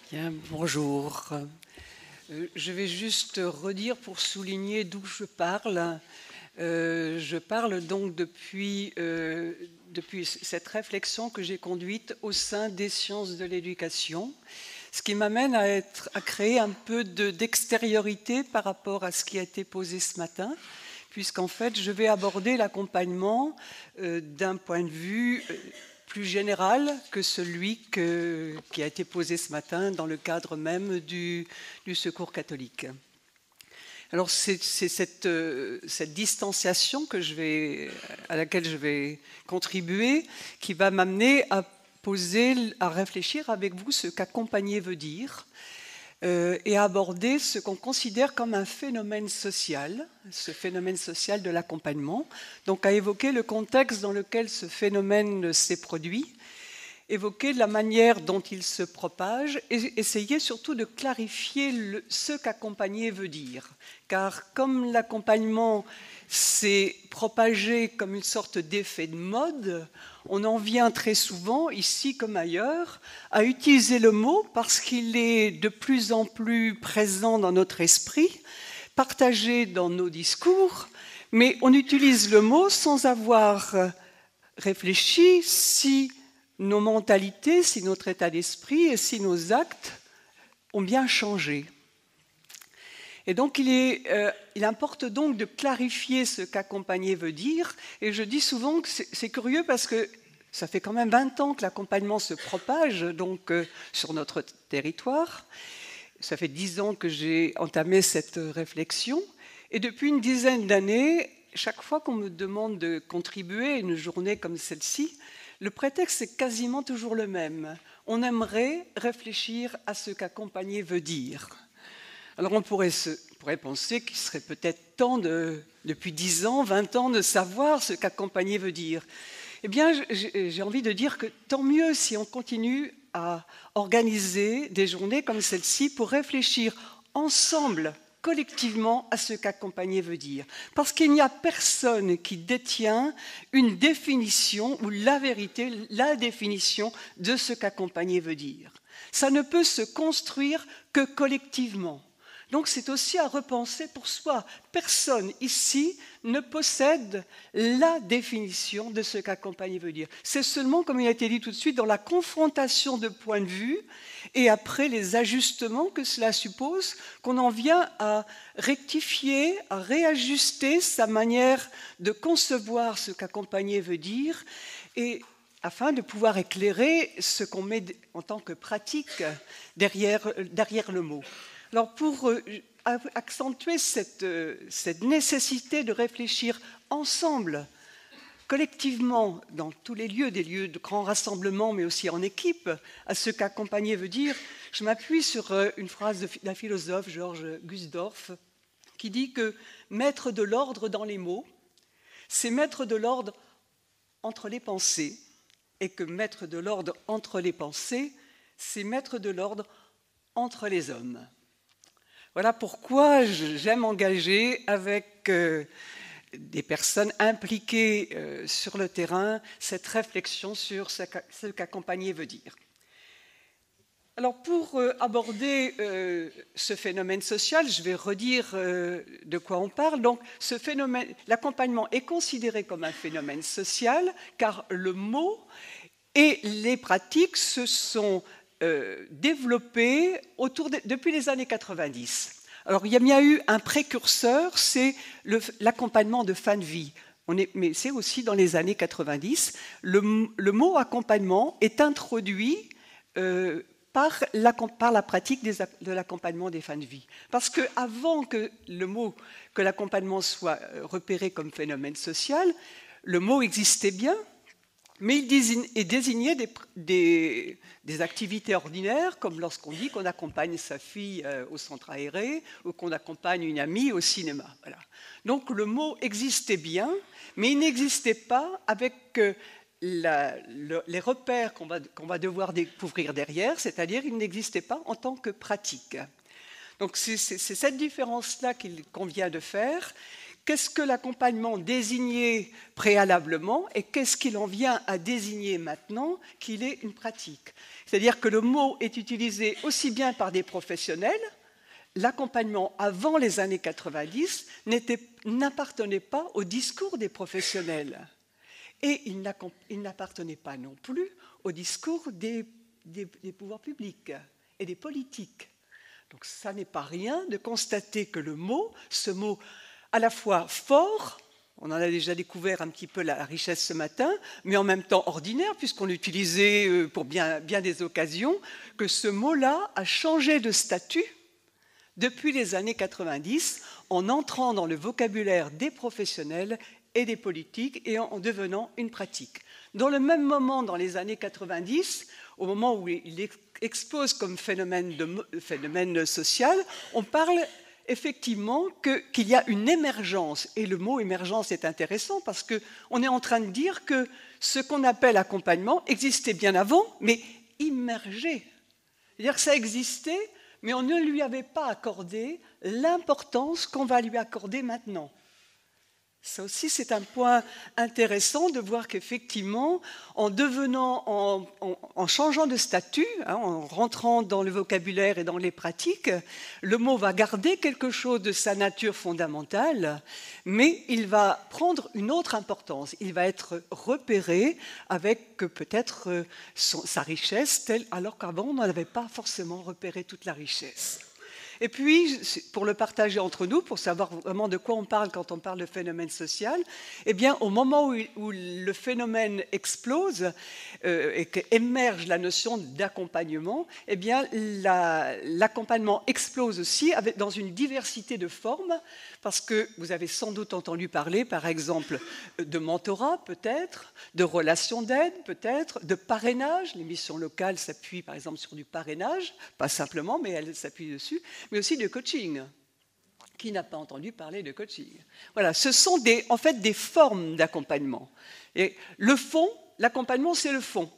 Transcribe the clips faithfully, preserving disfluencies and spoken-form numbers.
Bien, bonjour. Euh, Je vais juste redire pour souligner d'où je parle. Euh, je parle donc depuis, euh, depuis cette réflexion que j'ai conduite au sein des sciences de l'éducation, ce qui m'amène à, être, à créer un peu de- d'extériorité par rapport à ce qui a été posé ce matin, puisqu'en fait, je vais aborder l'accompagnement euh, d'un point de vue euh, plus général que celui que- qui a été posé ce matin dans le cadre même du, du Secours catholique. Alors c'est c'est cette, euh, cette distanciation que je vais, à laquelle je vais contribuer qui va m'amener à poser, à réfléchir avec vous ce qu'accompagner veut dire euh, et à aborder ce qu'on considère comme un phénomène social, ce phénomène social de l'accompagnement, donc à évoquer le contexte dans lequel ce phénomène s'est produit, évoquer la manière dont il se propage et essayer surtout de clarifier le, ce qu'accompagner veut dire. Car comme l'accompagnement s'est propagé comme une sorte d'effet de mode, on en vient très souvent, ici comme ailleurs, à utiliser le mot parce qu'il est de plus en plus présent dans notre esprit, partagé dans nos discours, mais on utilise le mot sans avoir réfléchi si nos mentalités, si notre état d'esprit et si nos actes ont bien changé. Et donc, il, est, euh, il importe donc de clarifier ce qu'accompagner veut dire. Et je dis souvent que c'est curieux parce que ça fait quand même vingt ans que l'accompagnement se propage donc, euh, sur notre territoire. Ça fait dix ans que j'ai entamé cette réflexion. Et depuis une dizaine d'années, chaque fois qu'on me demande de contribuer à une journée comme celle-ci, le prétexte est quasiment toujours le même. On aimerait réfléchir à ce qu'accompagner veut dire. Alors on pourrait, se, pourrait penser qu'il serait peut-être temps, de, depuis dix ans, vingt ans, de savoir ce qu'accompagner veut dire. Eh bien, j'ai envie de dire que tant mieux si on continue à organiser des journées comme celle-ci pour réfléchir ensemble, collectivement, à ce qu'accompagner veut dire. Parce qu'il n'y a personne qui détient une définition ou la vérité, la définition de ce qu'accompagner veut dire. Ça ne peut se construire que collectivement. Donc c'est aussi à repenser pour soi. Personne ici ne possède la définition de ce qu'accompagner veut dire. C'est seulement, comme il a été dit tout de suite, dans la confrontation de points de vue et après les ajustements que cela suppose qu'on en vient à rectifier, à réajuster sa manière de concevoir ce qu'accompagner veut dire et afin de pouvoir éclairer ce qu'on met en tant que pratique derrière, derrière le mot. Alors pour accentuer cette, cette nécessité de réfléchir ensemble, collectivement, dans tous les lieux, des lieux de grands rassemblements, mais aussi en équipe, à ce qu'accompagner veut dire, je m'appuie sur une phrase d'un philosophe, Georges Gusdorf, qui dit que mettre de l'ordre dans les mots, c'est mettre de l'ordre entre les pensées, et que mettre de l'ordre entre les pensées, c'est mettre de l'ordre entre les hommes. Voilà pourquoi j'aime engager avec euh, des personnes impliquées euh, sur le terrain cette réflexion sur ce qu'accompagner veut dire. Alors pour euh, aborder euh, ce phénomène social, je vais redire euh, de quoi on parle. Donc ce phénomène, l'accompagnement est considéré comme un phénomène social car le mot et les pratiques se sont Euh, développé autour de, depuis les années quatre-vingt-dix. Alors, il y a bien eu un précurseur, c'est l'accompagnement de fin de vie. On est, mais c'est aussi dans les années quatre-vingt-dix. Le, le mot accompagnement est introduit euh, par, la, par la pratique des, de l'accompagnement des fins de vie. Parce qu'avant que le mot, que l'accompagnement soit repéré comme phénomène social, le mot existait bien, mais il désignait des, des, des activités ordinaires, comme lorsqu'on dit qu'on accompagne sa fille au centre aéré ou qu'on accompagne une amie au cinéma. Voilà. Donc le mot existait bien, mais il n'existait pas avec la, le, les repères qu'on va, qu'on va devoir découvrir derrière, c'est-à-dire il n'existait pas en tant que pratique. Donc c'est cette différence-là qu'il convient de faire, qu'est-ce que l'accompagnement désignait préalablement et qu'est-ce qu'il en vient à désigner maintenant qu'il est une pratique. C'est-à-dire que le mot est utilisé aussi bien par des professionnels. L'accompagnement avant les années quatre-vingt-dix n'appartenait pas au discours des professionnels. Et il n'appartenait pas non plus au discours des, des, des pouvoirs publics et des politiques. Donc ça n'est pas rien de constater que le mot, ce mot à la fois fort, on en a déjà découvert un petit peu la richesse ce matin, mais en même temps ordinaire, puisqu'on l'utilisait pour bien, bien des occasions, que ce mot-là a changé de statut depuis les années quatre-vingt-dix, en entrant dans le vocabulaire des professionnels et des politiques et en devenant une pratique. Dans le même moment, dans les années quatre-vingt-dix, au moment où il explose comme phénomène, de, phénomène social, on parle effectivement que, qu'il y a une émergence. Et le mot émergence est intéressant parce qu'on est en train de dire que ce qu'on appelle accompagnement existait bien avant, mais immergé. C'est-à-dire que ça existait, mais on ne lui avait pas accordé l'importance qu'on va lui accorder maintenant. Ça aussi, c'est un point intéressant de voir qu'effectivement, en devenant, en, en, en changeant de statut, hein, en rentrant dans le vocabulaire et dans les pratiques, le mot va garder quelque chose de sa nature fondamentale, mais il va prendre une autre importance. Il va être repéré avec peut-être sa richesse, telle, alors qu'avant, on n'en avait pas forcément repéré toute la richesse. Et puis, pour le partager entre nous, pour savoir vraiment de quoi on parle quand on parle de phénomène social, eh bien, au moment où, où le phénomène explose euh, et qu'émerge la notion d'accompagnement, eh bien, la, l'accompagnement explose aussi avec, dans une diversité de formes, parce que vous avez sans doute entendu parler, par exemple, de mentorat, peut-être, de relations d'aide, peut-être, de parrainage. Les missions locales s'appuient, par exemple, sur du parrainage, pas simplement, mais elles s'appuient dessus, mais aussi de coaching. Qui n'a pas entendu parler de coaching? Voilà, ce sont des, en fait des formes d'accompagnement. Et le fond, l'accompagnement, c'est le fond.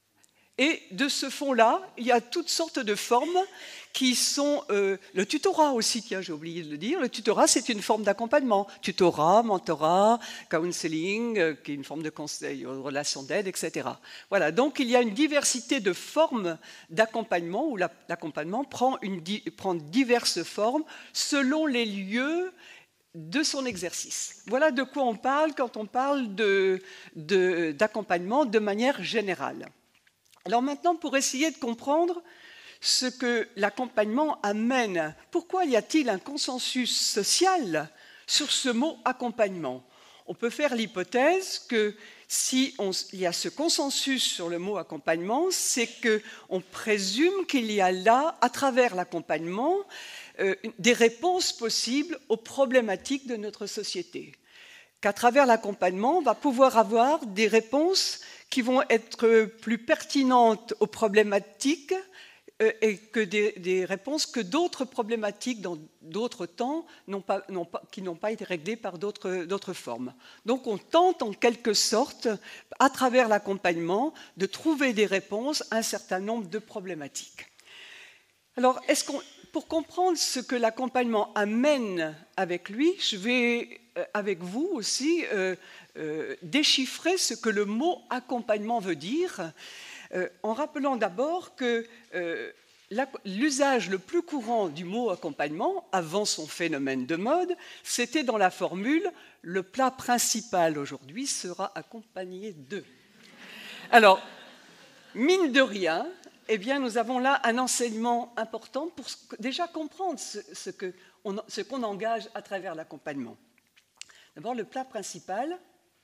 Et de ce fond-là, il y a toutes sortes de formes qui sont... Euh, le tutorat aussi, tiens, j'ai oublié de le dire. Le tutorat, c'est une forme d'accompagnement. Tutorat, mentorat, counseling, euh, qui est une forme de conseil, relation d'aide, et cetera. Voilà, donc il y a une diversité de formes d'accompagnement où la, l'accompagnement prend, une, prend diverses formes selon les lieux de son exercice. Voilà de quoi on parle quand on parle de, de, d'accompagnement de manière générale. Alors maintenant, pour essayer de comprendre ce que l'accompagnement amène, pourquoi y a-t-il un consensus social sur ce mot accompagnement? On peut faire l'hypothèse que si on, il y a ce consensus sur le mot accompagnement, c'est qu'on présume qu'il y a là, à travers l'accompagnement, euh, des réponses possibles aux problématiques de notre société. Qu'à travers l'accompagnement, on va pouvoir avoir des réponses qui vont être plus pertinentes aux problématiques et que des, des réponses que d'autres problématiques dans d'autres temps n'ont pas, n'ont pas, qui n'ont pas été réglées par d'autres, d'autres formes. Donc on tente en quelque sorte, à travers l'accompagnement, de trouver des réponses à un certain nombre de problématiques. Alors, est-ce qu'on, pour comprendre ce que l'accompagnement amène avec lui, je vais, avec vous aussi, euh, euh, déchiffrer ce que le mot accompagnement veut dire, euh, en rappelant d'abord que euh, la, l'usage le plus courant du mot accompagnement, avant son phénomène de mode, c'était dans la formule « le plat principal aujourd'hui sera accompagné de ». Alors, mine de rien, eh bien, nous avons là un enseignement important pour déjà comprendre ce, ce, que on, ce qu'on engage à travers l'accompagnement. D'abord, le plat principal,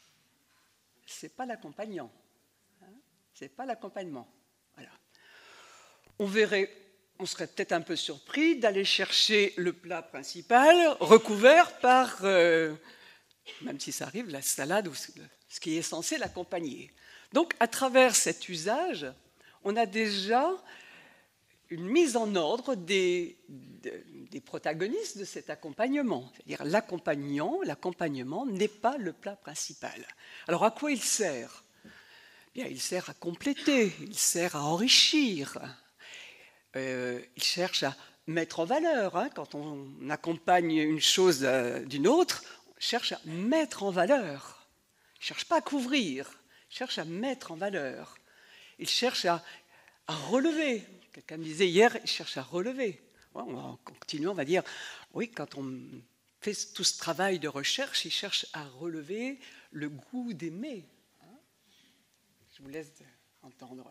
ce n'est pas l'accompagnant. Hein, ce n'est pas l'accompagnement. Voilà. On verrait, on serait peut-être un peu surpris d'aller chercher le plat principal recouvert par, euh, même si ça arrive, la salade ou ce qui est censé l'accompagner. Donc, à travers cet usage, on a déjà une mise en ordre des, des, des protagonistes de cet accompagnement. C'est-à-dire l'accompagnant, l'accompagnement n'est pas le plat principal. Alors à quoi il sert? Bien, il sert à compléter, il sert à enrichir, euh, il cherche à mettre en valeur. Hein, quand on accompagne une chose d'une autre, cherche à mettre en valeur. Il ne cherche pas à couvrir, il cherche à mettre en valeur. Il cherche à, à relever. Quelqu'un me disait hier, il cherche à relever. Ouais, on va continuer, on va dire, oui, quand on fait tout ce travail de recherche, il cherche à relever le goût d'aimer. Je vous laisse entendre.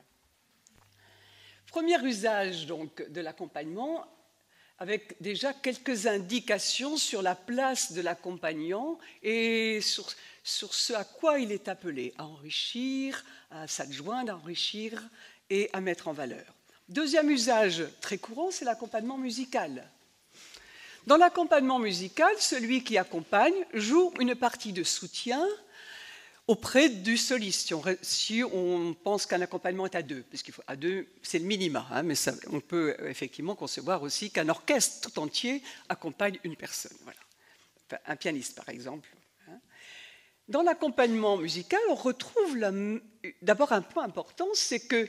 Premier usage donc de l'accompagnement, avec déjà quelques indications sur la place de l'accompagnant et sur, sur ce à quoi il est appelé, à enrichir, à s'adjoindre, à enrichir et à mettre en valeur. Deuxième usage très courant, c'est l'accompagnement musical. Dans l'accompagnement musical, celui qui accompagne joue une partie de soutien auprès du soliste, si on, si on pense qu'un accompagnement est à deux, parce qu'il faut à deux, c'est le minima, hein, mais ça, on peut effectivement concevoir aussi qu'un orchestre tout entier accompagne une personne. Voilà. Enfin, un pianiste, par exemple. Hein. Dans l'accompagnement musical, on retrouve d'abord un point important, c'est que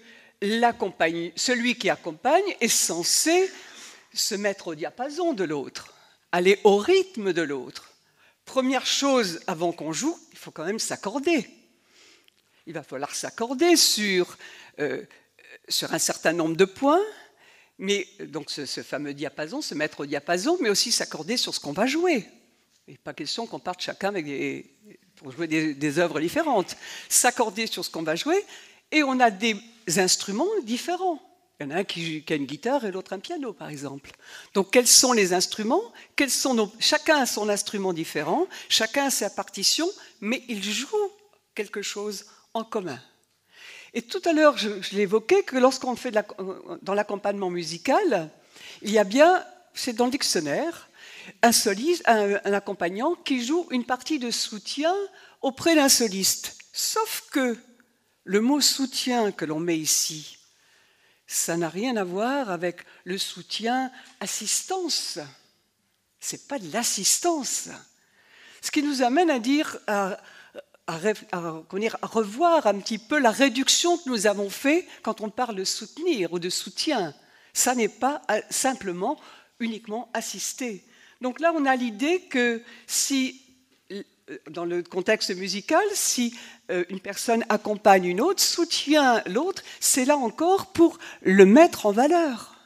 celui qui accompagne est censé se mettre au diapason de l'autre, aller au rythme de l'autre. Première chose, avant qu'on joue, il faut quand même s'accorder. Il va falloir s'accorder sur, euh, sur un certain nombre de points, mais donc ce, ce fameux diapason, se mettre au diapason, mais aussi s'accorder sur ce qu'on va jouer. Il n'est pas question qu'on parte chacun avec des, pour jouer des, des œuvres différentes. S'accorder sur ce qu'on va jouer, et on a des instruments différents. Il y en a un qui, qui a une guitare et l'autre un piano, par exemple. Donc, quels sont les instruments? Quels sont nos... Chacun a son instrument différent, chacun a sa partition, mais ils jouent quelque chose en commun. Et tout à l'heure, je, je l'évoquais, que lorsqu'on fait de la... dans l'accompagnement musical, il y a bien, c'est dans le dictionnaire, un, soliste, un, un accompagnant qui joue une partie de soutien auprès d'un soliste. Sauf que le mot soutien que l'on met ici, ça n'a rien à voir avec le soutien assistance. Ce n'est pas de l'assistance. Ce qui nous amène à dire, à, à, à, à revoir un petit peu la réduction que nous avons faite quand on parle de soutenir ou de soutien. Ça n'est pas simplement uniquement assister. Donc là, on a l'idée que si, dans le contexte musical, si une personne accompagne une autre, soutient l'autre, c'est là encore pour le mettre en valeur,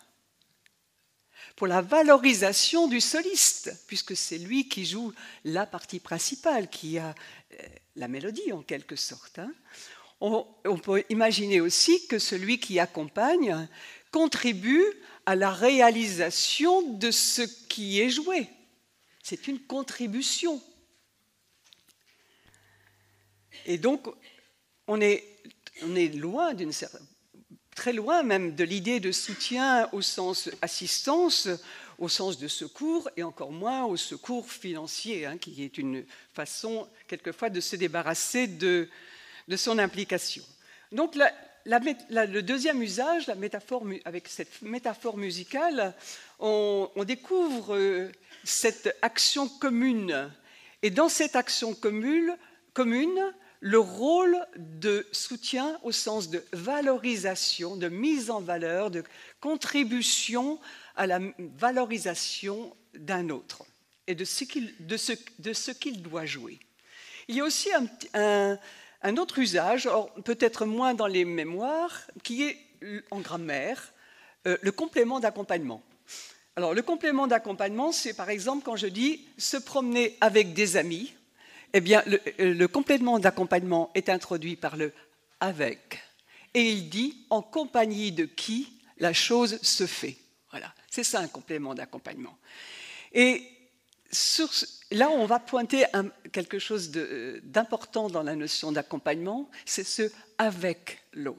pour la valorisation du soliste, puisque c'est lui qui joue la partie principale, qui a la mélodie en quelque sorte. Hein. On, on peut imaginer aussi que celui qui accompagne contribue à la réalisation de ce qui est joué. C'est une contribution. Et donc, on est, on est loin, d'une certaine, très loin même de l'idée de soutien au sens assistance, au sens de secours, et encore moins au secours financier, hein, qui est une façon, quelquefois, de se débarrasser de, de son implication. Donc, la, la, la, le deuxième usage, la métaphore, avec cette métaphore musicale, on, on découvre cette action commune. Et dans cette action commune, commune le rôle de soutien au sens de valorisation, de mise en valeur, de contribution à la valorisation d'un autre et de ce qu'il, de ce, de ce qu'il doit jouer. Il y a aussi un, un, un autre usage, peut-être moins dans les mémoires, qui est en grammaire, euh, le complément d'accompagnement. Alors, le complément d'accompagnement, c'est par exemple quand je dis se promener avec des amis. Eh bien, le, le complément d'accompagnement est introduit par le « avec ». Et il dit « en compagnie de qui la chose se fait ». Voilà, c'est ça un complément d'accompagnement. Et sur, là, on va pointer un, quelque chose de, d'important dans la notion d'accompagnement, c'est ce « avec l'autre ».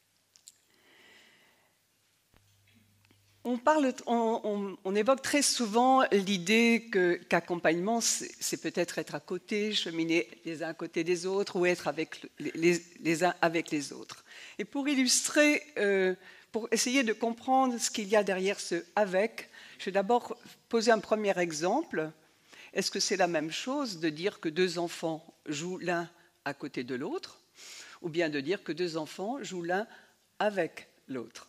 On, parle, on, on, on évoque très souvent l'idée que, qu'accompagnement, c'est, c'est peut-être être à côté, cheminer les uns à côté des autres, ou être avec les, les, les uns avec les autres. Et pour illustrer, euh, pour essayer de comprendre ce qu'il y a derrière ce « avec », je vais d'abord poser un premier exemple. Est-ce que c'est la même chose de dire que deux enfants jouent l'un à côté de l'autre, ou bien de dire que deux enfants jouent l'un avec l'autre?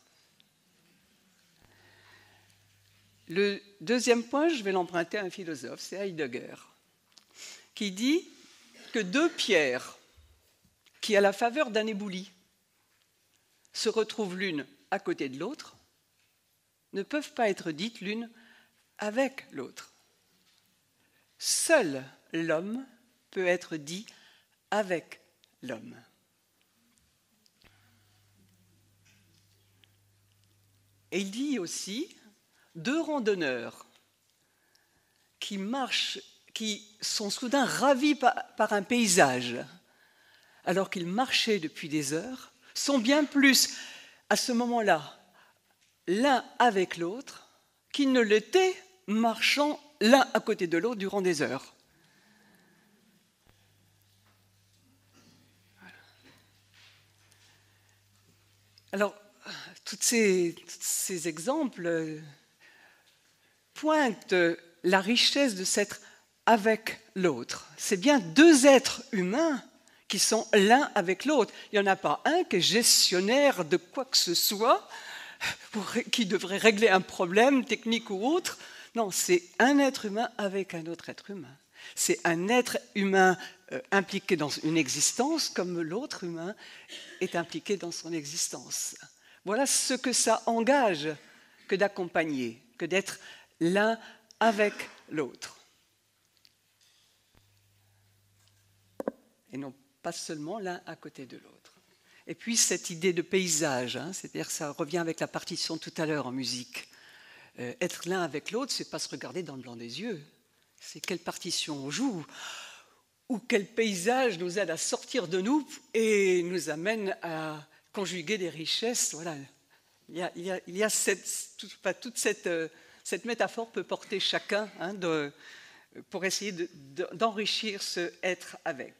Le deuxième point, je vais l'emprunter à un philosophe, c'est Heidegger. qui dit que deux pierres qui, à la faveur d'un éboulis, se retrouvent l'une à côté de l'autre, ne peuvent pas être dites l'une avec l'autre. Seul l'homme peut être dit avec l'homme. Et il dit aussi deux randonneurs qui marchent, qui sont soudain ravis par, par un paysage, alors qu'ils marchaient depuis des heures, sont bien plus à ce moment-là l'un avec l'autre qu'ils ne l'étaient marchant l'un à côté de l'autre durant des heures. Voilà. Alors, toutes ces, tous ces exemples pointent la richesse de s'être avec l'autre. C'est bien deux êtres humains qui sont l'un avec l'autre. Il n'y en a pas un qui est gestionnaire de quoi que ce soit, pour, qui devrait régler un problème technique ou autre. Non, c'est un être humain avec un autre être humain. C'est un être humain euh, impliqué dans une existence comme l'autre humain est impliqué dans son existence. Voilà ce que ça engage que d'accompagner, que d'être l'un avec l'autre. Et non pas seulement l'un à côté de l'autre. Et puis cette idée de paysage, hein, c'est-à-dire que ça revient avec la partition tout à l'heure en musique. Euh, être l'un avec l'autre, c'est pas se regarder dans le blanc des yeux. C'est quelle partition on joue, ou quel paysage nous aide à sortir de nous et nous amène à conjuguer des richesses. Voilà. Il y a, il y a, il y a cette, toute, pas, toute cette, euh, cette métaphore peut porter chacun hein, de, pour essayer de, de, d'enrichir ce être avec.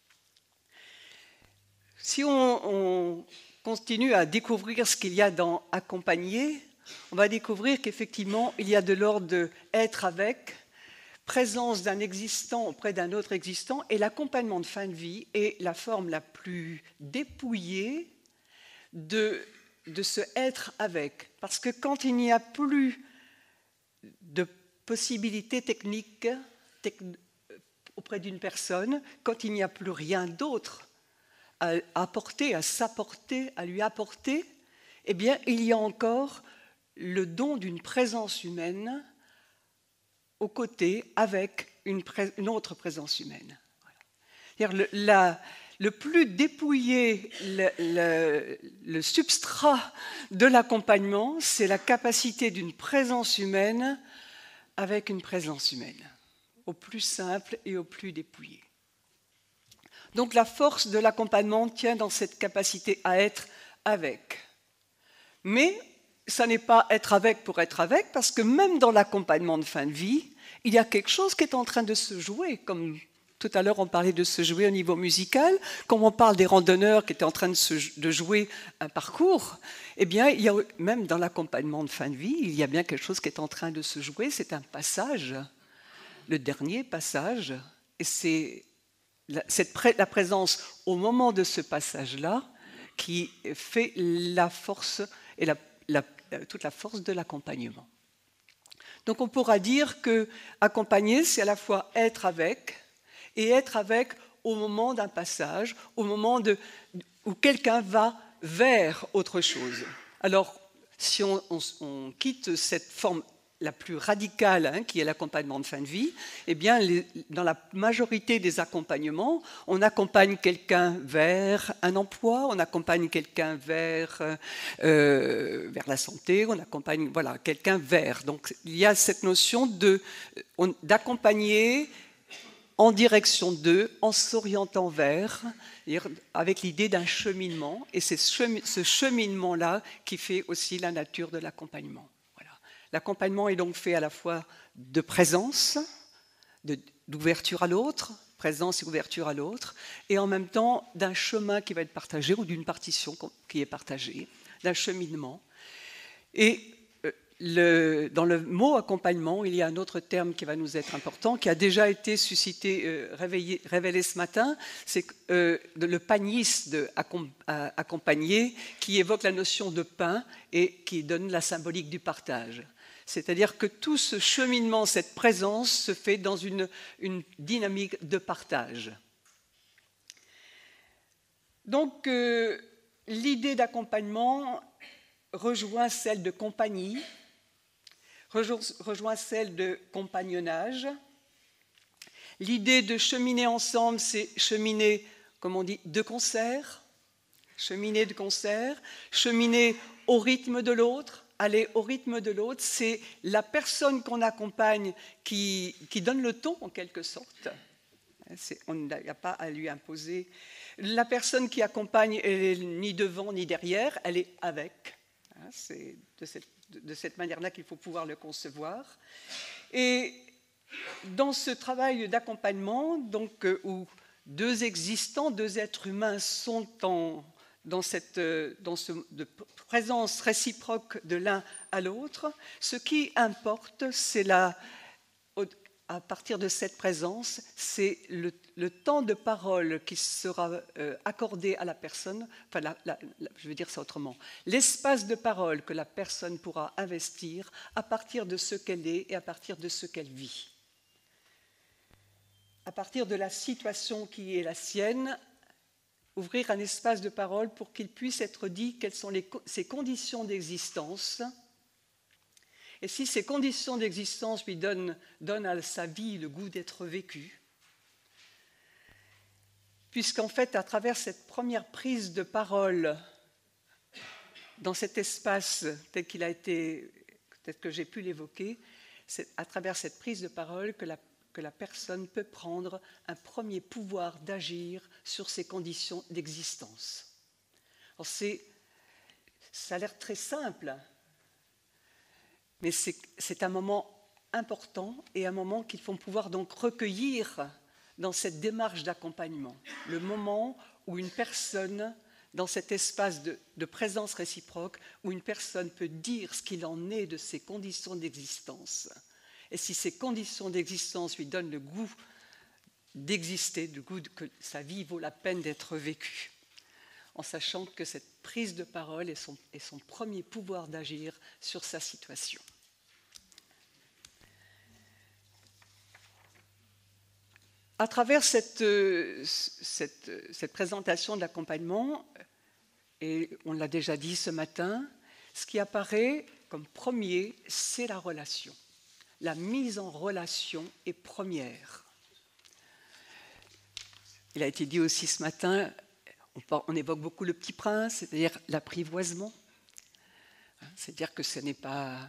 Si on, on continue à découvrir ce qu'il y a dans accompagner, on va découvrir qu'effectivement, il y a de l'ordre de être avec, présence d'un existant auprès d'un autre existant, et l'accompagnement de fin de vie est la forme la plus dépouillée de, de ce être avec. Parce que quand il n'y a plus de possibilités techniques tec- auprès d'une personne, quand il n'y a plus rien d'autre à apporter, à s'apporter, à lui apporter, eh bien, il y a encore le don d'une présence humaine aux côtés avec une, pré- une autre présence humaine. Voilà. Le, la, le plus dépouillé, le, le, le substrat de l'accompagnement, c'est la capacité d'une présence humaine avec une présence humaine, au plus simple et au plus dépouillé. Donc la force de l'accompagnement tient dans cette capacité à être avec. Mais ça n'est pas être avec pour être avec, parce que même dans l'accompagnement de fin de vie, il y a quelque chose qui est en train de se jouer, comme tout à l'heure on parlait de se jouer au niveau musical, comme on parle des randonneurs qui étaient en train de, se, de jouer un parcours, eh bien, il y a, même dans l'accompagnement de fin de vie, il y a bien quelque chose qui est en train de se jouer, c'est un passage, le dernier passage, et c'est la, cette pré, la présence au moment de ce passage-là qui fait la force et la, la, toute la force de l'accompagnement. Donc on pourra dire que accompagner, c'est à la fois être avec, et être avec au moment d'un passage, au moment de, où quelqu'un va vers autre chose. Alors, si on, on, on quitte cette forme la plus radicale, hein, qui est l'accompagnement de fin de vie, eh bien, les, dans la majorité des accompagnements, on accompagne quelqu'un vers un emploi, on accompagne quelqu'un vers, euh, vers la santé, on accompagne voilà, quelqu'un vers. Donc, il y a cette notion de, on, d'accompagner en direction d'eux, en s'orientant vers, avec l'idée d'un cheminement, et c'est ce cheminement-là qui fait aussi la nature de l'accompagnement. Voilà. L'accompagnement est donc fait à la fois de présence, de, d'ouverture à l'autre, présence et ouverture à l'autre, et en même temps d'un chemin qui va être partagé, ou d'une partition qui est partagée, d'un cheminement. Et le, dans le mot accompagnement, il y a un autre terme qui va nous être important, qui a déjà été suscité, euh, réveillé, révélé ce matin, c'est euh, le panis de accompagner, qui évoque la notion de pain et qui donne la symbolique du partage. C'est-à-dire que tout ce cheminement, cette présence, se fait dans une, une dynamique de partage. Donc, euh, l'idée d'accompagnement rejoint celle de compagnie, rejoint celle de compagnonnage. L'idée de cheminer ensemble, c'est cheminer, comme on dit, de concert, cheminer de concert, cheminer au rythme de l'autre, aller au rythme de l'autre. C'est la personne qu'on accompagne qui, qui donne le ton, en quelque sorte. On n'a pas à lui imposer. La personne qui accompagne, elle n'est ni devant ni derrière, elle est avec. C'est de cette, de cette manière-là qu'il faut pouvoir le concevoir. Et dans ce travail d'accompagnement, donc, euh, où deux existants, deux êtres humains sont en, dans cette dans ce, de présence réciproque de l'un à l'autre, ce qui importe, c'est la, à partir de cette présence, c'est le, le temps de parole qui sera euh, accordé à la personne, enfin, la, la, la, je vais dire ça autrement, l'espace de parole que la personne pourra investir à partir de ce qu'elle est et à partir de ce qu'elle vit. À partir de la situation qui est la sienne, ouvrir un espace de parole pour qu'il puisse être dit quelles sont les, ses conditions d'existence. Et si ces conditions d'existence lui donnent, donnent à sa vie le goût d'être vécue, puisqu'en fait, à travers cette première prise de parole, dans cet espace tel qu'il a été, peut-être que j'ai pu l'évoquer, c'est à travers cette prise de parole que la, que la personne peut prendre un premier pouvoir d'agir sur ses conditions d'existence. Alors c'est, ça a l'air très simple, mais c'est un moment important et un moment qu'il faut pouvoir donc recueillir dans cette démarche d'accompagnement. Le moment où une personne, dans cet espace de, de présence réciproque, où une personne peut dire ce qu'il en est de ses conditions d'existence. Et si ces conditions d'existence lui donnent le goût d'exister, le goût que sa vie vaut la peine d'être vécue, en sachant que cette prise de parole est son, est son premier pouvoir d'agir sur sa situation. À travers cette, cette, cette présentation de l'accompagnement, et on l'a déjà dit ce matin, ce qui apparaît comme premier, c'est la relation. La mise en relation est première. Il a été dit aussi ce matin, on, on évoque beaucoup le petit prince, c'est-à-dire l'apprivoisement. C'est-à-dire que ce n'est pas...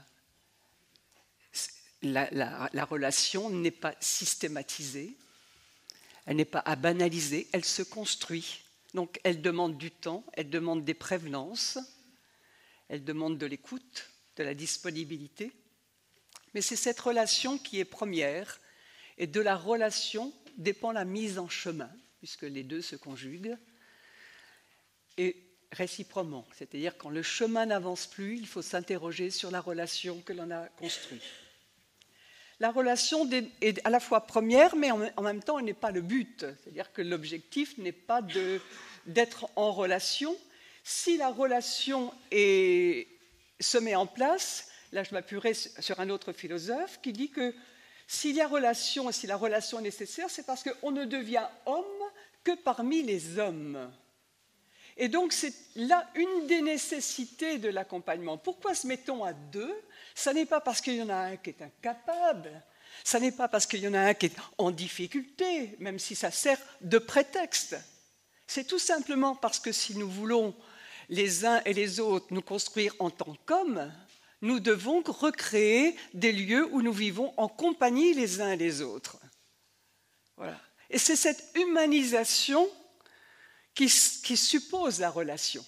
La, la, la relation n'est pas systématisée, elle n'est pas à banaliser, elle se construit. Donc elle demande du temps, elle demande des prévenances, elle demande de l'écoute, de la disponibilité. Mais c'est cette relation qui est première, et de la relation dépend la mise en chemin, puisque les deux se conjuguent, et réciproquement. C'est-à-dire quand le chemin n'avance plus, il faut s'interroger sur la relation que l'on a construite. La relation est à la fois première, mais en même temps, elle n'est pas le but. C'est-à-dire que l'objectif n'est pas d'être en relation. Si la relation est, se met en place, là je m'appuierai sur un autre philosophe qui dit que s'il y a relation, si la relation est nécessaire, c'est parce qu'on ne devient homme que parmi les hommes. Et donc c'est là une des nécessités de l'accompagnement. Pourquoi se met-on à deux ? Ce n'est pas parce qu'il y en a un qui est incapable, ce n'est pas parce qu'il y en a un qui est en difficulté, même si ça sert de prétexte. C'est tout simplement parce que si nous voulons les uns et les autres nous construire en tant qu'hommes, nous devons recréer des lieux où nous vivons en compagnie les uns et les autres. Voilà. Et c'est cette humanisation qui, qui suppose la relation.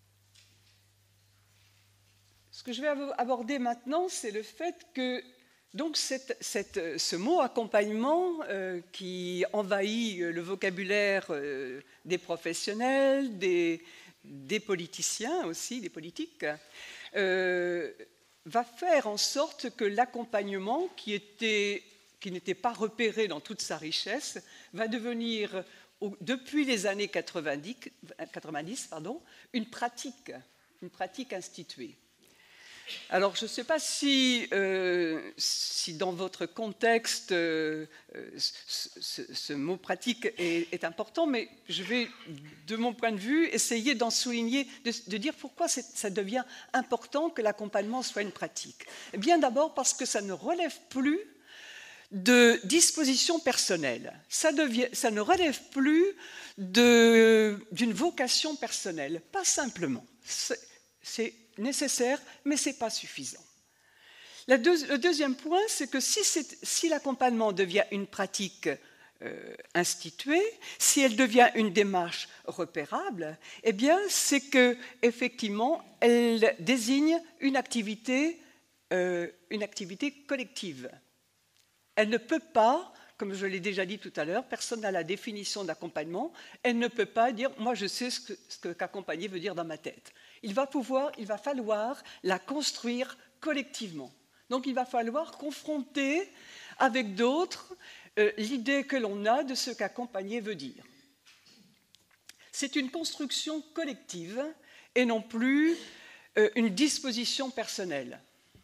Ce que je vais aborder maintenant, c'est le fait que Donc cette, cette, ce mot accompagnement euh, qui envahit le vocabulaire euh, des professionnels, des, des politiciens aussi, des politiques, euh, va faire en sorte que l'accompagnement qui était, qui n'était pas repéré dans toute sa richesse va devenir, depuis les années quatre-vingt-dix, quatre-vingt-dix pardon, une pratique, une pratique instituée. Alors, je ne sais pas si, euh, si dans votre contexte, euh, ce, ce, ce mot pratique est, est important, mais je vais, de mon point de vue, essayer d'en souligner, de, de dire pourquoi ça devient important que l'accompagnement soit une pratique. Eh bien, d'abord parce que ça ne relève plus de dispositions personnelles. Ça, devient, ça ne relève plus d'une vocation personnelle, pas simplement. C'est nécessaire, mais ce n'est pas suffisant. La deux, le deuxième point, c'est que si, si l'accompagnement devient une pratique euh, instituée, si elle devient une démarche repérable, eh bien, c'est qu'effectivement, elle désigne une activité, euh, une activité collective. Elle ne peut pas, comme je l'ai déjà dit tout à l'heure, personne n'a la définition d'accompagnement, elle ne peut pas dire « moi je sais ce que, ce que qu'accompagner veut dire dans ma tête ». Il va pouvoir, il va falloir la construire collectivement. Donc il va falloir confronter avec d'autres euh, l'idée que l'on a de ce qu'accompagner veut dire. C'est une construction collective et non plus euh, une disposition personnelle.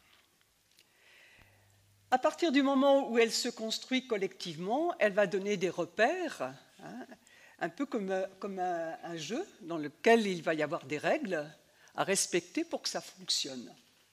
À partir du moment où elle se construit collectivement, elle va donner des repères, hein, un peu comme, comme un, un jeu dans lequel il va y avoir des règles à respecter pour que ça fonctionne.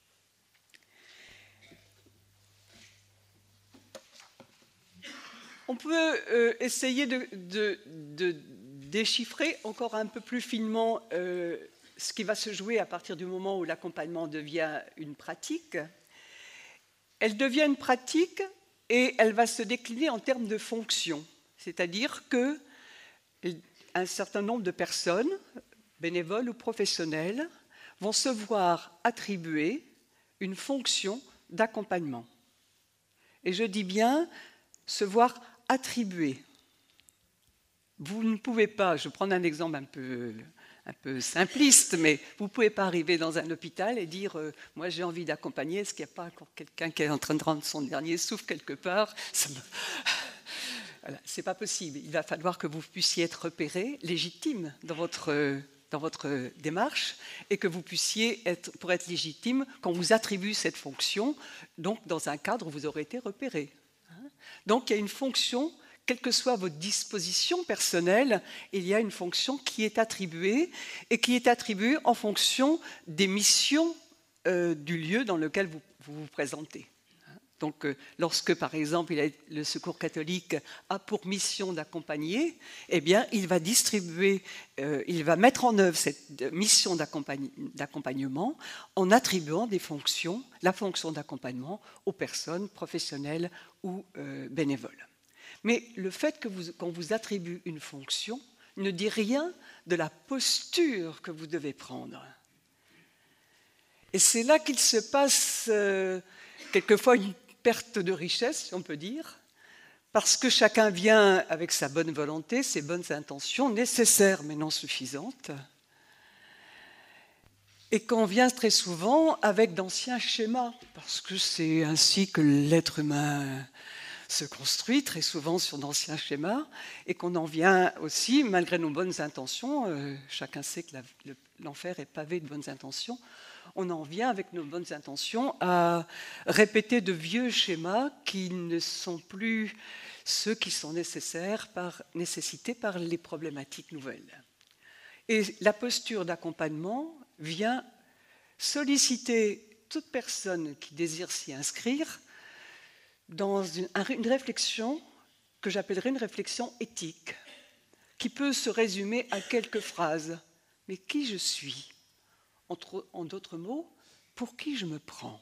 On peut euh, essayer de, de, de déchiffrer encore un peu plus finement euh, ce qui va se jouer à partir du moment où l'accompagnement devient une pratique. Elle devient une pratique et elle va se décliner en termes de fonction, c'est-à-dire qu'un certain nombre de personnes, bénévoles ou professionnelles, vont se voir attribuer une fonction d'accompagnement. Et je dis bien se voir attribuer. Vous ne pouvez pas, je vais prendre un exemple un peu, un peu simpliste, mais vous ne pouvez pas arriver dans un hôpital et dire euh, « moi j'ai envie d'accompagner, est-ce qu'il n'y a pas encore quelqu'un qui est en train de rendre son dernier souffle quelque part ?» Voilà, ce n'est pas possible. Il va falloir que vous puissiez être repéré, légitime dans votre, dans votre démarche et que vous puissiez être, pour être légitime, qu'on vous attribue cette fonction, donc dans un cadre où vous aurez été repéré. Donc il y a une fonction, quelle que soit votre disposition personnelle, il y a une fonction qui est attribuée et qui est attribuée en fonction des missions euh, du lieu dans lequel vous vous, vous présentez. Donc, euh, lorsque, par exemple, il a, le Secours catholique a pour mission d'accompagner, eh bien, il va distribuer, euh, il va mettre en œuvre cette mission d'accompagnement en attribuant des fonctions, la fonction d'accompagnement aux personnes professionnelles ou euh, bénévoles. Mais le fait que vous, qu'on vous attribue une fonction ne dit rien de la posture que vous devez prendre. Et c'est là qu'il se passe euh, quelquefois une perte de richesse, si on peut dire, parce que chacun vient avec sa bonne volonté, ses bonnes intentions, nécessaires mais non suffisantes, et qu'on vient très souvent avec d'anciens schémas, parce que c'est ainsi que l'être humain se construit, très souvent sur d'anciens schémas, et qu'on en vient aussi, malgré nos bonnes intentions, euh, chacun sait que l'enfer est pavé de bonnes intentions, on en vient avec nos bonnes intentions à répéter de vieux schémas qui ne sont plus ceux qui sont nécessaires par, nécessités par les problématiques nouvelles. Et la posture d'accompagnement vient solliciter toute personne qui désire s'y inscrire dans une, une réflexion que j'appellerais une réflexion éthique, qui peut se résumer à quelques phrases. Mais qui je suis ? Entre, en d'autres mots, pour qui je me prends?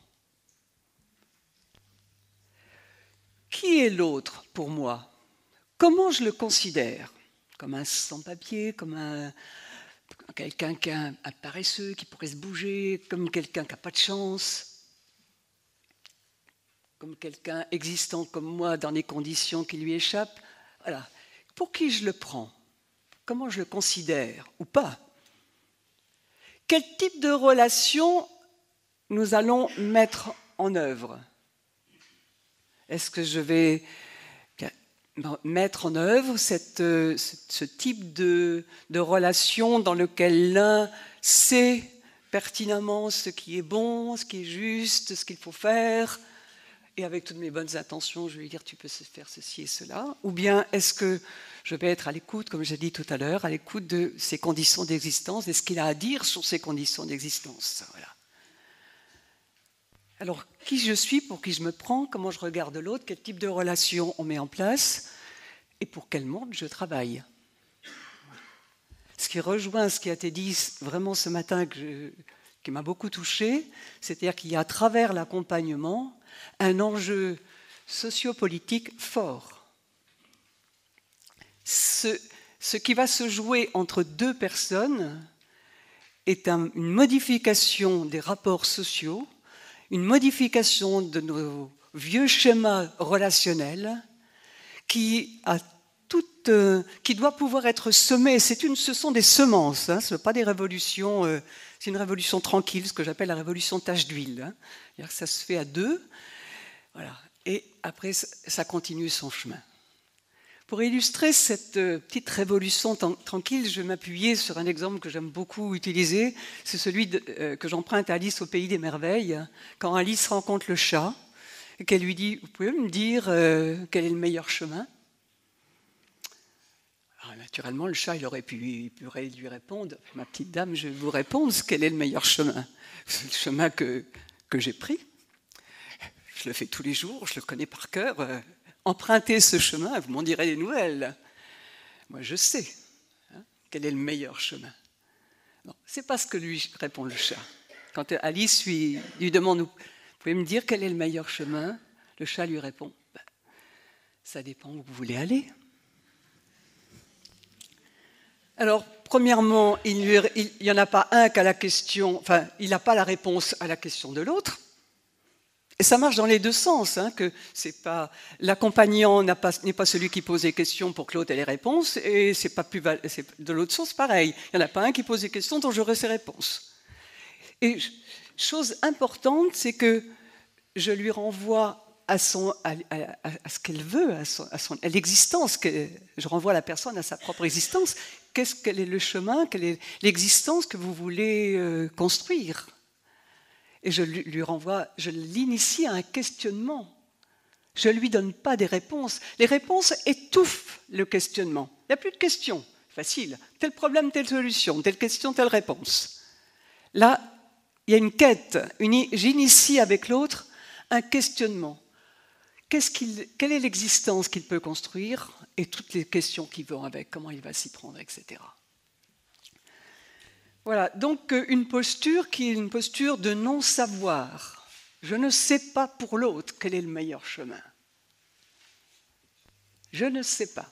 Qui est l'autre pour moi? Comment je le considère? Comme un sans-papier, comme un, quelqu'un qui est un, un paresseux, qui pourrait se bouger, comme quelqu'un qui n'a pas de chance? comme quelqu'un existant comme moi dans des conditions qui lui échappent. Voilà. Pour qui je le prends? Comment je le considère ou pas? Quel type de relation nous allons mettre en œuvre? Est-ce que je vais mettre en œuvre cette, ce type de, de relation dans lequel l'un sait pertinemment ce qui est bon, ce qui est juste, ce qu'il faut faire, et avec toutes mes bonnes intentions, je vais lui dire tu peux faire ceci et cela, ou bien est-ce que je vais être à l'écoute, comme j'ai dit tout à l'heure, à l'écoute de ses conditions d'existence et ce qu'il a à dire sur ces conditions d'existence. Voilà. Alors, qui je suis, pour qui je me prends, comment je regarde l'autre, quel type de relation on met en place et pour quel monde je travaille. Ce qui rejoint ce qui a été dit vraiment ce matin, que je, qui m'a beaucoup touchée, c'est-à-dire qu'il y a à travers l'accompagnement un enjeu sociopolitique fort. Ce, ce qui va se jouer entre deux personnes est un, une modification des rapports sociaux, une modification de nos vieux schémas relationnels qui, a toute, euh, qui doit pouvoir être semé. C'est une, ce sont des semences, hein, ce ne sont pas des révolutions, euh, c'est une révolution tranquille, ce que j'appelle la révolution tache d'huile. Hein. C'est-à-dire que ça se fait à deux, voilà, et après ça continue son chemin. Pour illustrer cette petite révolution tranquille, je vais m'appuyer sur un exemple que j'aime beaucoup utiliser. C'est celui de, euh, que j'emprunte à Alice au Pays des Merveilles. Quand Alice rencontre le chat et qu'elle lui dit « Vous pouvez me dire euh, quel est le meilleur chemin ?» Alors, naturellement, le chat il aurait pu lui, pu lui répondre « Ma petite dame, je vais vous répondre quel est le meilleur chemin. C'est le chemin que, que j'ai pris. Je le fais tous les jours, je le connais par cœur. Euh, Empruntez ce chemin, vous m'en direz des nouvelles. Moi, je sais hein, quel est le meilleur chemin. C'est pas ce que lui répond le chat. Quand Alice lui, lui demande « Vous pouvez me dire quel est le meilleur chemin ?» Le chat lui répond ben, « Ça dépend où vous voulez aller. » Alors, premièrement, il n'y en a pas un qui a la question, enfin, il n'a pas la réponse à la question de l'autre. Et ça marche dans les deux sens, hein, que c'est pas l'accompagnant n'est pas, pas celui qui pose des questions pour que l'autre ait les réponses, et c'est pas plus de l'autre sens pareil. Il n'y en a pas un qui pose des questions dont j'aurai ses réponses. Et chose importante, c'est que je lui renvoie à, son, à, à, à ce qu'elle veut, à, son, à, son, à l'existence. Que, je renvoie la personne à sa propre existence. Qu'est-ce, quel est le chemin, quelle est l'existence que vous voulez euh, construire? Et je lui renvoie, je l'initie à un questionnement. Je ne lui donne pas des réponses. Les réponses étouffent le questionnement. Il n'y a plus de questions. Facile. Tel problème, telle solution. Telle question, telle réponse. Là, il y a une quête. Une, j'initie avec l'autre un questionnement. Qu'est-ce qu'il, quelle est l'existence qu'il peut construire et toutes les questions qui vont avec, comment il va s'y prendre, et cetera. Voilà, donc une posture qui est une posture de non-savoir. Je ne sais pas pour l'autre quel est le meilleur chemin. Je ne sais pas.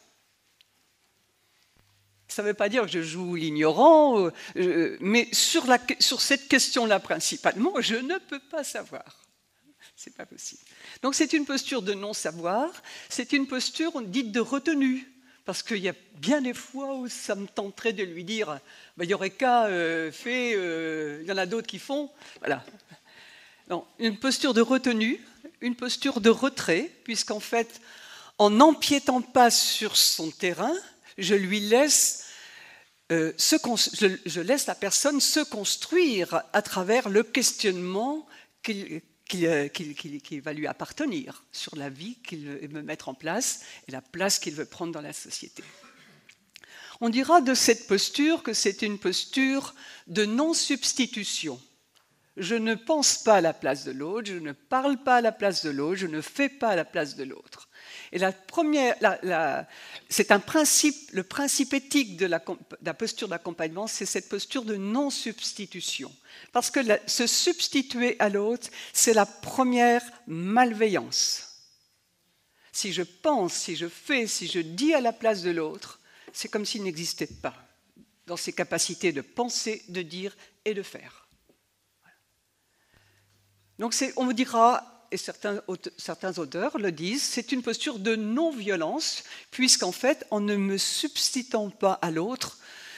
Ça ne veut pas dire que je joue l'ignorant, mais sur, la, sur cette question-là principalement, je ne peux pas savoir. C'est pas possible. Donc c'est une posture de non-savoir, c'est une posture dite de retenue. Parce qu'il y a bien des fois où ça me tenterait de lui dire ben, il n'y aurait qu'à euh, faire, euh, il y en a d'autres qui font. Voilà. Non, une posture de retenue, une posture de retrait, puisqu'en fait, en n'empiétant pas sur son terrain, je lui laisse, euh, se je, je laisse la personne se construire à travers le questionnement qu'il Qui, qui, qui, qui va lui appartenir sur la vie qu'il veut mettre en place et la place qu'il veut prendre dans la société. On dira de cette posture que c'est une posture de non-substitution. Je ne pense pas à la place de l'autre, je ne parle pas à la place de l'autre, je ne fais pas à la place de l'autre. Et la première, la, la, c'est un principe, le principe éthique de la, de la posture d'accompagnement, c'est cette posture de non-substitution. Parce que la, se substituer à l'autre, c'est la première malveillance. Si je pense, si je fais, si je dis à la place de l'autre, c'est comme s'il n'existait pas dans ses capacités de penser, de dire et de faire. Donc c'est, on vous dira, et certains, certains auteurs le disent, c'est une posture de non-violence, puisqu'en fait, en ne me substituant pas à l'autre,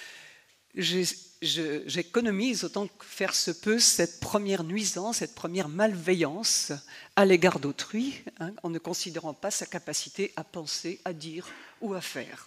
j'économise autant que faire se peut cette première nuisance, cette première malveillance à l'égard d'autrui, hein, en ne considérant pas sa capacité à penser, à dire ou à faire.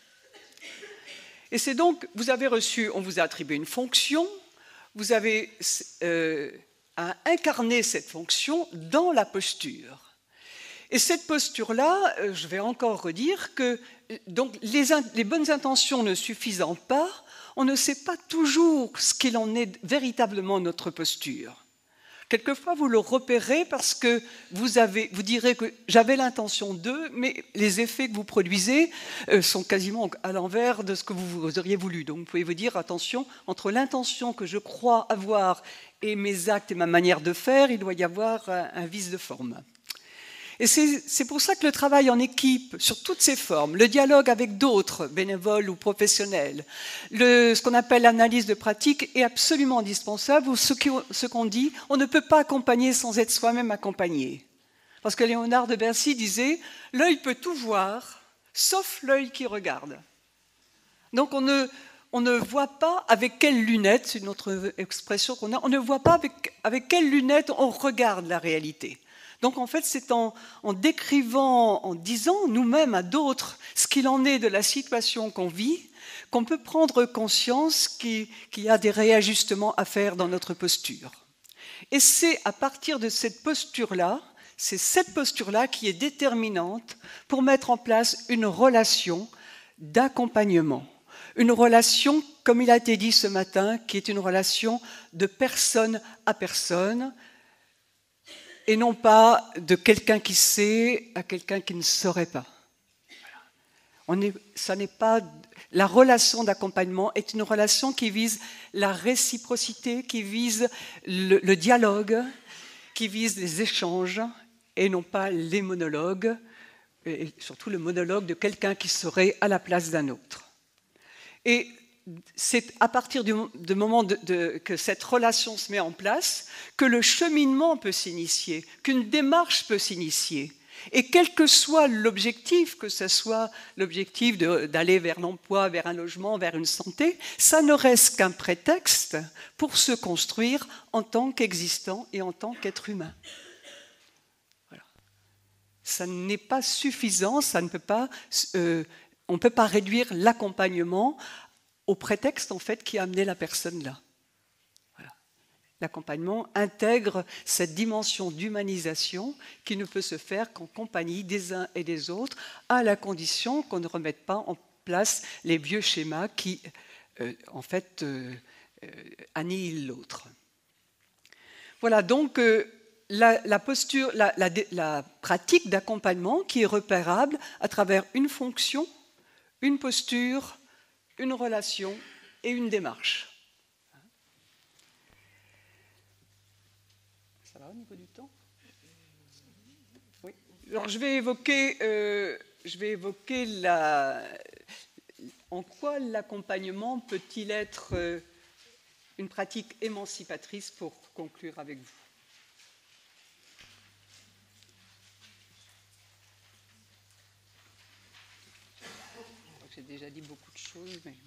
Et c'est donc, vous avez reçu, on vous a attribué une fonction, vous avez euh, à incarner cette fonction dans la posture. Et cette posture-là, euh, je vais encore redire que donc, les, les bonnes intentions ne suffisant pas, on ne sait pas toujours ce qu'il en est véritablement notre posture. Quelquefois, vous le repérez parce que vous, avez, vous direz que j'avais l'intention de, mais les effets que vous produisez euh, sont quasiment à l'envers de ce que vous, vous auriez voulu. Donc, vous pouvez vous dire, attention, entre l'intention que je crois avoir et mes actes et ma manière de faire, il doit y avoir un, un vice de forme. Et c'est pour ça que le travail en équipe, sur toutes ses formes, le dialogue avec d'autres, bénévoles ou professionnels, le, ce qu'on appelle l'analyse de pratique est absolument indispensable, ou ce qu'on ce qu'on dit, on ne peut pas accompagner sans être soi-même accompagné. Parce que Léonard de Bercy disait, l'œil peut tout voir, sauf l'œil qui regarde. Donc on ne, on ne voit pas avec quelles lunettes, c'est une autre expression qu'on a, on ne voit pas avec, avec quelles lunettes on regarde la réalité. Donc en fait, c'est en, en décrivant, en disant nous-mêmes à d'autres ce qu'il en est de la situation qu'on vit, qu'on peut prendre conscience qu'il, qu'il y a des réajustements à faire dans notre posture. Et c'est à partir de cette posture-là, c'est cette posture-là qui est déterminante pour mettre en place une relation d'accompagnement. Une relation, comme il a été dit ce matin, qui est une relation de personne à personne, et non pas de quelqu'un qui sait à quelqu'un qui ne saurait pas. On est, ça n'est pas, la relation d'accompagnement est une relation qui vise la réciprocité, qui vise le, le dialogue, qui vise les échanges, et non pas les monologues, et surtout le monologue de quelqu'un qui serait à la place d'un autre. Et c'est à partir du, du moment de, de, que cette relation se met en place que le cheminement peut s'initier, qu'une démarche peut s'initier. Et quel que soit l'objectif, que ce soit l'objectif d'aller vers l'emploi, vers un logement, vers une santé, ça ne reste qu'un prétexte pour se construire en tant qu'existant et en tant qu'être humain. Voilà. Ça n'est pas suffisant, ça ne peut pas, euh, on ne peut pas réduire l'accompagnement au prétexte en fait qui a amené la personne là. Voilà. L'accompagnement intègre cette dimension d'humanisation qui ne peut se faire qu'en compagnie des uns et des autres, à la condition qu'on ne remette pas en place les vieux schémas qui euh, en fait euh, euh, annihilent l'autre. Voilà donc euh, la, la posture, la, la, la pratique d'accompagnement qui est repérable à travers une fonction, une posture, une relation et une démarche. Ça va au niveau du temps ? Oui. Alors je vais évoquer, euh, je vais évoquer la, en quoi l'accompagnement peut-il être euh, une pratique émancipatrice pour conclure avec vous. J'ai déjà dit beaucoup de choses, mais...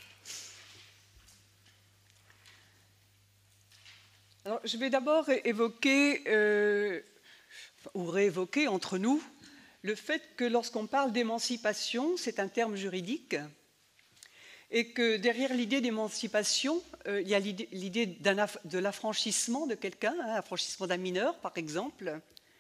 Alors, je vais d'abord évoquer, euh, ou réévoquer entre nous, le fait que lorsqu'on parle d'émancipation, c'est un terme juridique, et que derrière l'idée d'émancipation, euh, il y a l'idée de l'affranchissement de quelqu'un, hein, l'affranchissement d'un mineur, par exemple.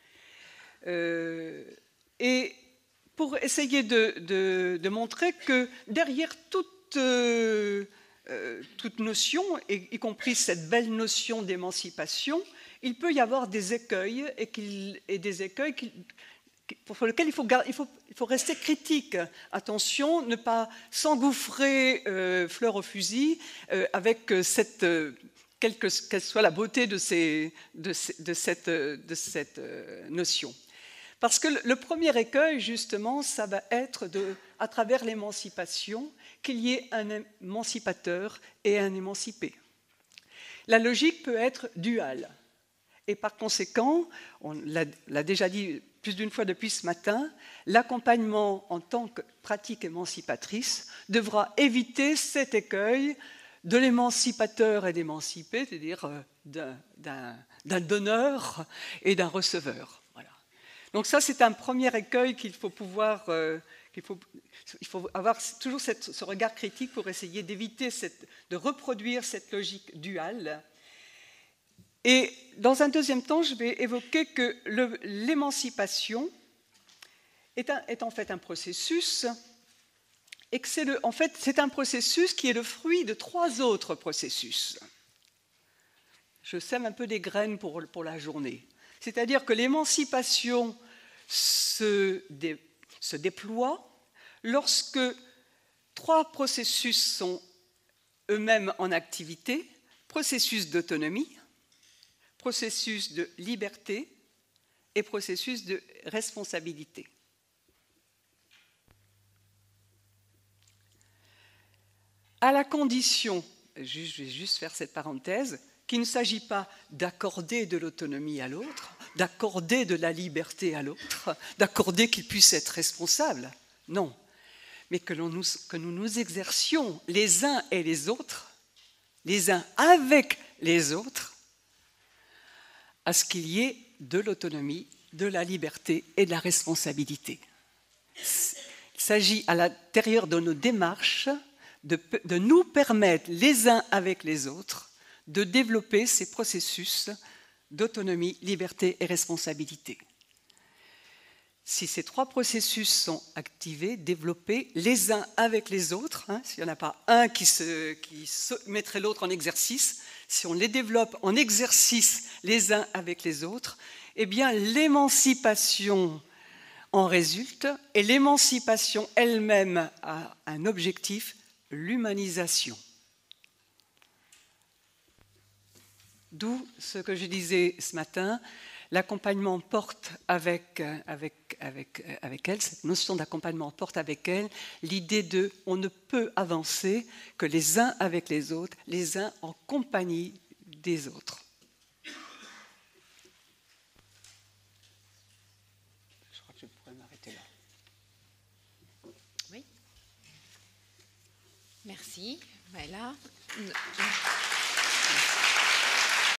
Euh, et pour essayer de, de, de montrer que derrière toute, euh, euh, toute notion, et, y compris cette belle notion d'émancipation, il peut y avoir des écueils, et, qu'il, et des écueils qui, pour lesquels il faut, il, faut, il faut rester critique. Attention, ne pas s'engouffrer euh, fleur au fusil euh, avec cette... Euh, quelle que quelle soit la beauté de, ces, de, ces, de cette, de cette euh, notion. Parce que le premier écueil, justement, ça va être, de, à travers l'émancipation, qu'il y ait un émancipateur et un émancipé. La logique peut être duale. Et par conséquent, on l'a déjà dit plus d'une fois depuis ce matin, l'accompagnement en tant que pratique émancipatrice devra éviter cet écueil de l'émancipateur et d'émancipé, c'est-à-dire d'un donneur et d'un receveur. Voilà. Donc ça, c'est un premier écueil qu'il faut pouvoir... Euh, qu'il faut, il faut avoir toujours cette, ce regard critique pour essayer d'éviter, de reproduire cette logique duale. Et dans un deuxième temps, je vais évoquer que l'émancipation est, est en fait un processus, et que c'est en fait c'est un processus qui est le fruit de trois autres processus. Je sème un peu des graines pour, pour la journée. C'est-à-dire que l'émancipation se, dé, se déploie lorsque trois processus sont eux-mêmes en activité, processus d'autonomie, processus de liberté et processus de responsabilité. À la condition, je vais juste faire cette parenthèse, qu'il ne s'agit pas d'accorder de l'autonomie à l'autre, d'accorder de la liberté à l'autre, d'accorder qu'il puisse être responsable, non, mais que, nous, que nous nous exercions les uns et les autres, les uns avec les autres, à ce qu'il y ait de l'autonomie, de la liberté et de la responsabilité. Il s'agit à l'intérieur de nos démarches de, de nous permettre les uns avec les autres de développer ces processus d'autonomie, liberté et responsabilité. Si ces trois processus sont activés, développés les uns avec les autres, hein, s'il n'y en a pas un qui, se, qui se mettrait l'autre en exercice, si on les développe en exercice les uns avec les autres, eh bien l'émancipation en résulte, et l'émancipation elle-même a un objectif, l'humanisation. D'où ce que je disais ce matin, l'accompagnement porte avec, avec, avec, avec elle, cette notion d'accompagnement porte avec elle l'idée de on ne peut avancer que les uns avec les autres, les uns en compagnie des autres. Je crois que je pourrais m'arrêter là. Oui. Merci. Voilà.